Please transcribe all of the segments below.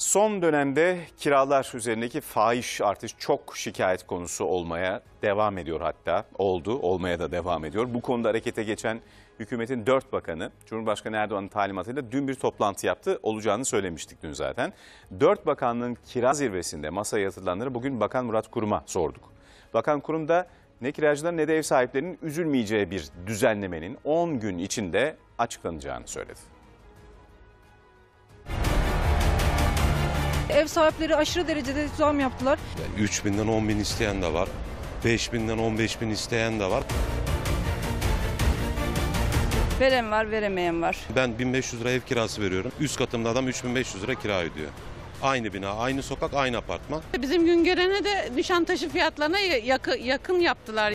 Son dönemde kiralar üzerindeki fahiş artış çok şikayet konusu olmaya devam ediyor, hatta olmaya da devam ediyor. Bu konuda harekete geçen hükümetin 4 bakanı Cumhurbaşkanı Erdoğan'ın talimatıyla dün bir toplantı yaptı. Olacağını söylemiştik dün zaten. 4 bakanlığın kira zirvesinde masaya yatırılanları bugün Bakan Murat Kurum'a sorduk. Bakan Kurum da ne kiracıların ne de ev sahiplerinin üzülmeyeceği bir düzenlemenin 10 gün içinde açıklanacağını söyledi. Ev sahipleri aşırı derecede zam yaptılar. 3.000'den 10.000 isteyen de var. 5.000'den 15.000 isteyen de var. Veren var, veremeyen var. Ben 1.500 lira ev kirası veriyorum. Üst katımda adam 3.500 lira kira ödüyor. Aynı bina, aynı sokak, aynı apartman. Bizim Güngören'e de Nişantaşı fiyatlarına yakın yaptılar.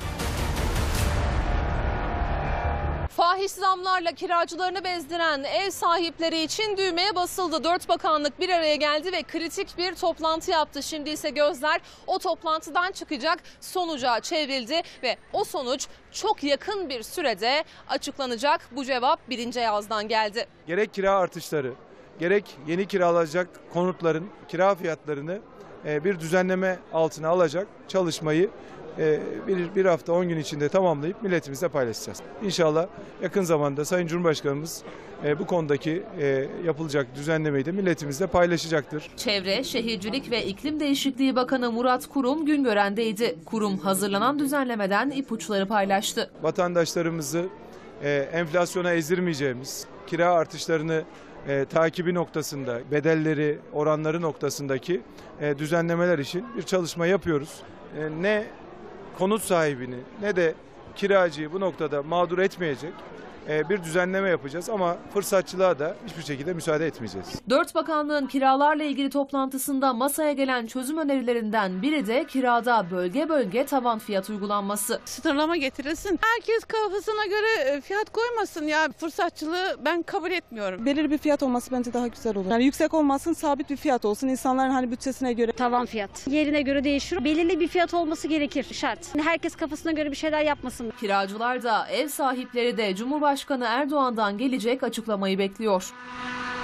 Fahiş zamlarla kiracılarını bezdiren ev sahipleri için düğmeye basıldı. 4 bakanlık bir araya geldi ve kritik bir toplantı yaptı. Şimdi ise gözler o toplantıdan çıkacak sonuca çevrildi ve o sonuç çok yakın bir sürede açıklanacak. Bu cevap birinci ağızdan geldi. Gerek kira artışları, gerek yeni kiralanacak konutların kira fiyatlarını bir düzenleme altına alacak çalışmayı bir hafta 10 gün içinde tamamlayıp milletimizle paylaşacağız. İnşallah yakın zamanda Sayın Cumhurbaşkanımız bu konudaki yapılacak düzenlemeyi de milletimizle paylaşacaktır. Çevre, Şehircilik ve İklim Değişikliği Bakanı Murat Kurum Güngören'deydi. Kurum hazırlanan düzenlemeden ipuçları paylaştı. Vatandaşlarımızı enflasyona ezdirmeyeceğimiz, kira artışlarını takibi noktasında, bedelleri, oranları noktasındaki düzenlemeler için bir çalışma yapıyoruz. Ne konut sahibini ne de kiracıyı bu noktada mağdur etmeyecek bir düzenleme yapacağız ama fırsatçılığa da hiçbir şekilde müsaade etmeyeceğiz. 4 bakanlığın kiralarla ilgili toplantısında masaya gelen çözüm önerilerinden biri de kirada bölge bölge tavan fiyat uygulanması. Sınırlama getirilsin. Herkes kafasına göre fiyat koymasın ya. Fırsatçılığı ben kabul etmiyorum. Belirli bir fiyat olması bence daha güzel olur. Yani yüksek olmasın, sabit bir fiyat olsun. İnsanların hani bütçesine göre. Tavan fiyat. Yerine göre değişir. Belirli bir fiyat olması gerekir, şart. Herkes kafasına göre bir şeyler yapmasın. Kiracılar da ev sahipleri de Cumhurbaşkanı Erdoğan'dan gelecek açıklamayı bekliyor.